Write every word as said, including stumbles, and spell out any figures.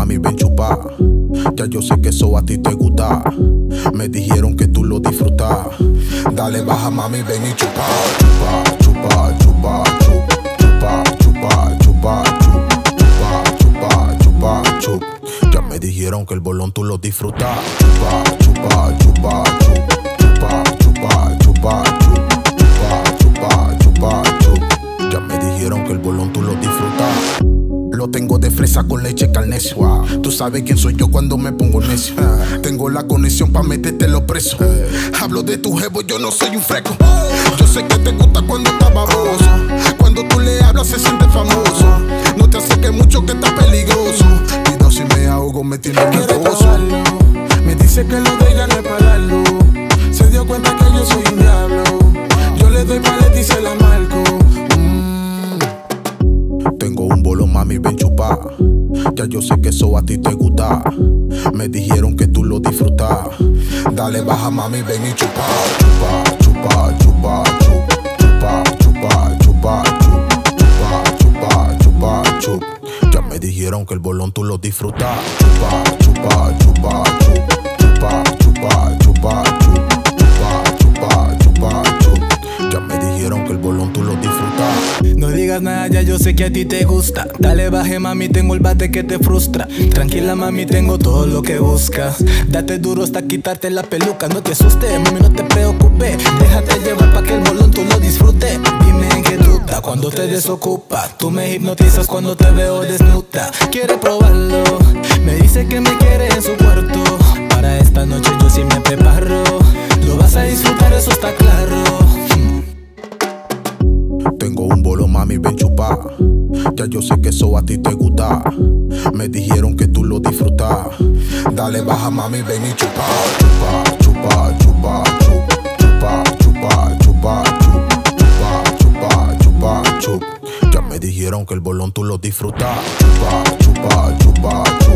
mami, ven chupa. Ya yo sé que eso a ti te gusta. Me dijeron que tú lo disfrutas. Dale, baja, mami, ven y chupa. Chupa, chupa, chupa, chupa, chupa, chupa, chupa, chupa, chupa, chup. Ya me dijeron que el bolón tú lo disfrutas. Chupa, chupa, chupa, chupa, chupa, chupa, chupa, chupa, chupa, chup. Ya me dijeron que el bolón tú lo disfrutas. Lo tengo de fresa con leche carnecio. Wow. Tú sabes quién soy yo cuando me pongo necio. Uh. Tengo la conexión pa' meterte los presos. Uh. Hablo de tu jevo, yo no soy un freco. Uh. Yo sé que te gusta cuando está baboso. Cuando tú le hablas se siente famoso. No te acerques mucho que está peligroso. Cuidado si me ahogo, me tiene nervioso. Me dice que lo de ella no es para darlo. Se dio cuenta que yo soy un diablo. Yo le doy paleta y se la marco. Tengo un bolo, mami, ven chupa. Ya yo sé que eso a ti te gusta. Me dijeron que tú lo disfrutas. Dale, baja, mami, ven y chupa. Chupa, chupa, chupa, chupa, chupa, chupa, chupa, chupa, chupa, chup. Ya me dijeron que el bolón tú lo disfrutas. Chupa, chupa, chupa, chupa, chupa, chupa, chupa, chupa, chupa, chup. Ya me dijeron que el bolón tú lo disfrutas. No digas nada, ya yo sé que a ti te gusta. Dale, baje, mami, tengo el bate que te frustra. Tranquila, mami, tengo todo lo que buscas. Date duro hasta quitarte la peluca. No te asustes, mami, no te preocupes. Déjate llevar pa' que el bolón tú lo disfrutes. Dime en qué duda cuando te desocupa. Tú me hipnotizas cuando te veo desnuda. Quiere probarlo, me dice que me quiere en su cuarto. Para esta noche yo sí me preparo. Lo vas a disfrutar, eso está claro. Tengo un bolo, mami, ven chupa. Ya yo sé que eso a ti te gusta. Me dijeron que tú lo disfrutas. Dale, baja, mami, ven y chupa. Chupa, chupa, chupa, chupa, chupa, chupa, chupa, chupa, chupa, chup. Ya me dijeron que el bolón tú lo disfrutas. Chupa, chupa, chupa, chupa.